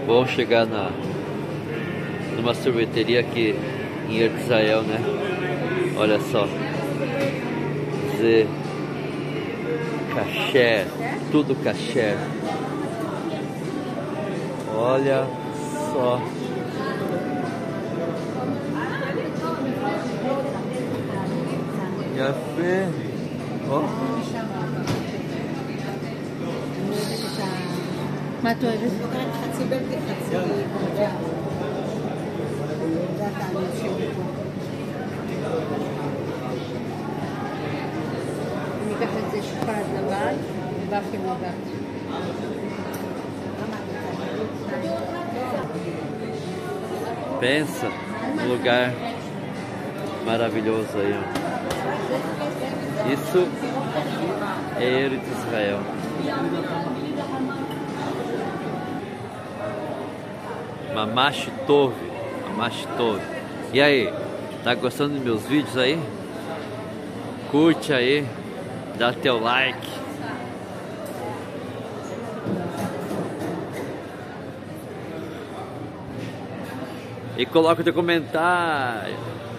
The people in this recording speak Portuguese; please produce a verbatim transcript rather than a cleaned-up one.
Vamos chegar na numa sorveteria aqui em Eretz Israel, né? Olha só, Z Kasher, tudo Kasher. Olha só. Yafé. Ó. מה את אוהבת? חצי בלתי חצי גרוג'ה. זה התעלים שלי פה. אני אקח את זה שוקולד לבן, ובאפי נוגעת. Pensa no lugar maravilhoso aí, ó. Isso é Eretz Israel. Mamash Tov, Mamash Tov. E aí, tá gostando dos meus vídeos aí? Curte aí, dá teu like. E coloca o teu comentário.